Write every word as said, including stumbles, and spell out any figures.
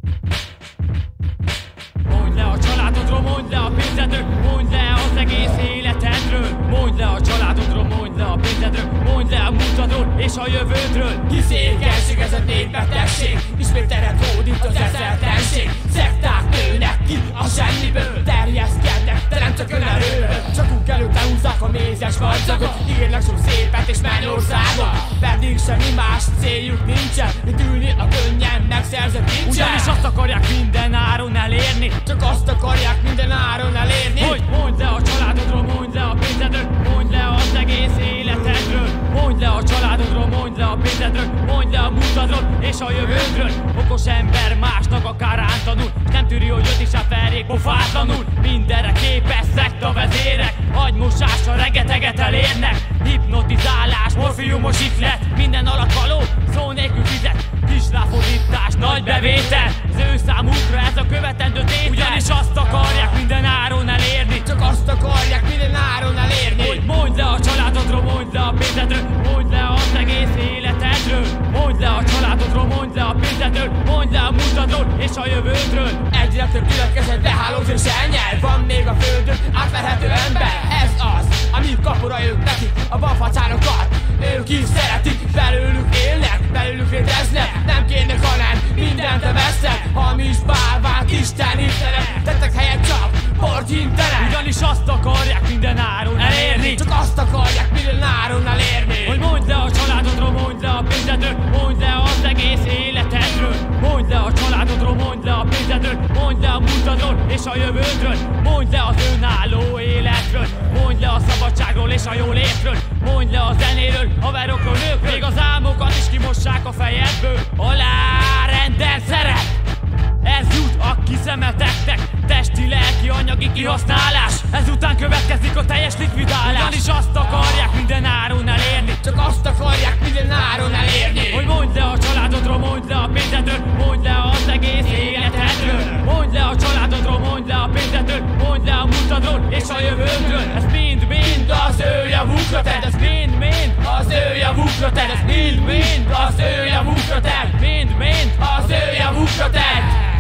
Mondd le a családodról, mondd le a pénzedről, mondd le az egész életedről. Mondd le a családodról, mondd le a pénzedről, mondd le a múltadról és a jövődről. Hisz égenség, ez a népbetegség, ismét teret hódít az eszeltenség. Szekták nőnek ki a semmiből, terjeszkednek, de nem csak önerőből. Csak úgy előtte húzzák a mézes varzagot, írnak sok szépet és mennyországot. Pedig semmi más céljuk nincsen, mint ülni a könnyen megszerzett nincsen. Ugyanis azt akarják minden áron elérni, csak azt akarják minden áron elérni. Hogy mondd le a családodról, mondd le a pénzedről, mondd le az egész életedről. Mondd le a családodról, mondd le a pénzedről, mondd le a múltadról és a jövődről. Okos ember másnak akár ántanul, s nem tűri, hogy öt is a felék pofátlanul. Mindenre képes szekta vezérek, agymosással rengeteget elérnek. Hipnotizálás, morfiumos iklet, minden alatt való, szó nélkül fizet. Kis ráfordítás, nagy bevétel, az ő számukra ez a követendő tétel. Ugyanis azt akarják minden áron elérni, csak azt akarják minden áron elérni. Hogy mondd le a családodról, mondd le a pénzedről, mondd le az egész életedről. Mondd le a családodról, mondd le a pénzedről, mondd le a múltadról és a jövődről. Egyre több gyülekezet behálóz és elnyel, van még a földön átverhető ember. Ez az, ami kapura ők nekik, a banfacánokat ők is szeretik. Belőlük élnek, belőlük léteznek, nem kérnek, hanem mindent vesznek. Hamis bálványt istenítenek, tettek helyet csak portyintenek. Ugyanis azt akarják minden áron elérni, csak azt akarják minden áron elérni. Hogy mondd le a családodról, mondd le a pénzedről, mondd le az egész életedről. Mondd le a családodról, mondd le a pénzedről, mondd le a múltadról és a jövődről. Mondd le az önálló életről, mondd le a szabadságról és a jólétről. Mondd le a zenéről, haverokról, nőkről, még az álmokat is kimossák a fejedből. Alárendelt szeret, ez jut a kiszemeteknek, testi, lelki, anyagi kihasználás. Ezután következik a teljes likvidálás. Ugyanis azt akarják minden áron elérni, csak azt akarják minden áron elérni. Hogy mondd le a családodról, mondd le a pénzedről, mondd le az egész életedről. Mondd le a családodról, mondd le a pénzedről, mondd le a múltadról és a jövődről. Ez mind-mind az ő javukra tett, ez mind-mind az ő javukra tett, ez mind-mind az ő javukra tett, mind-mind az ő javukra tett.